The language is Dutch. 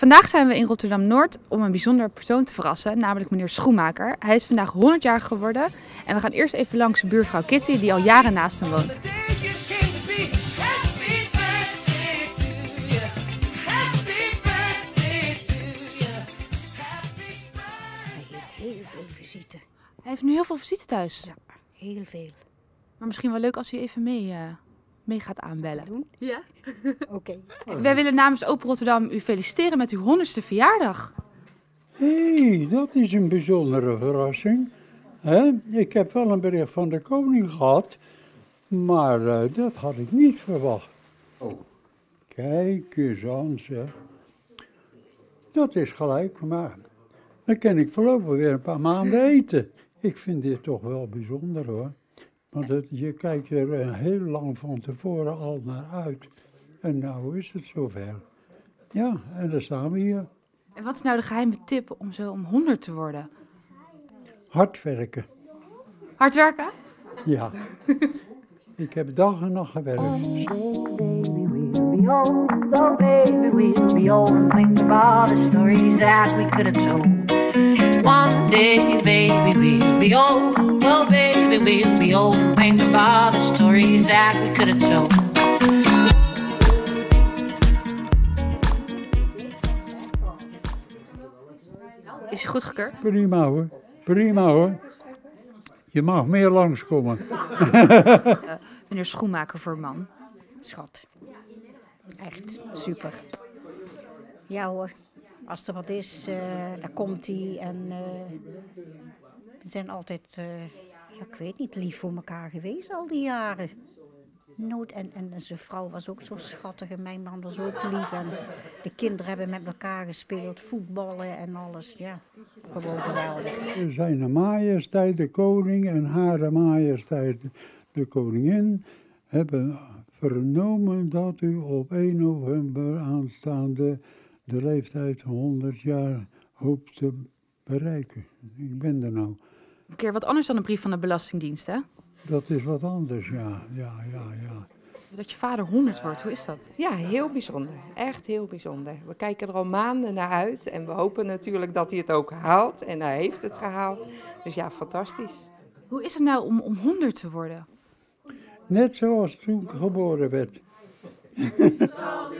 Vandaag zijn we in Rotterdam-Noord om een bijzonder persoon te verrassen, namelijk meneer Schoenmaker. Hij is vandaag 100 jaar geworden en we gaan eerst even langs buurvrouw Kitty, die al jaren naast hem woont. Hij heeft heel veel visite. Hij heeft nu heel veel visite thuis. Ja, heel veel. Maar misschien wel leuk als u even mee gaat aanbellen. Doen? Ja? Oké. Wij willen namens Open Rotterdam u feliciteren met uw 100ste verjaardag. Hé, dat is een bijzondere verrassing. Hè? Ik heb wel een bericht van de koning gehad, maar dat had ik niet verwacht. Oh, kijk eens aan, zeg. Dat is gelijk, maar dan kan ik voorlopig weer een paar maanden eten. Ik vind dit toch wel bijzonder, hoor. Want je kijkt er heel lang van tevoren al naar uit. En nou is het zover. Ja, en dan staan we hier. En wat is nou de geheime tip om zo om 100 te worden? Hard werken. Hard werken? Ja. Ik heb dag en nacht gewerkt. Oh baby, we'll be old and think of all the stories that we could have told. One day, baby, we'll be old. Oh baby, we'll be old and think of all the stories that we could have told. Is hij goedgekeurd? Prima hoor. Prima hoor. Je mag meer langskomen. Meneer Schoenmaker voor man. Schat. Echt super. Ja hoor, als er wat is, dan komt hij. En we zijn altijd, ja, ik weet niet, lief voor elkaar geweest al die jaren. Nooit, en zijn vrouw was ook zo schattig en mijn man was ook lief. En de kinderen hebben met elkaar gespeeld, voetballen en alles. Ja, gewoon geweldig. Zijn majesteit de koning en hare majesteit de koningin hebben vernomen dat u op 1 november aanstaande de leeftijd van 100 jaar hoopt te bereiken. Ik ben er nou. Een keer wat anders dan een brief van de Belastingdienst, hè? Dat is wat anders, ja. Dat je vader 100 wordt, hoe is dat? Ja, heel bijzonder. Echt heel bijzonder. We kijken er al maanden naar uit en we hopen natuurlijk dat hij het ook haalt. En hij heeft het gehaald. Dus ja, fantastisch. Hoe is het nou om 100 te worden? Net zoals toen ik geboren werd.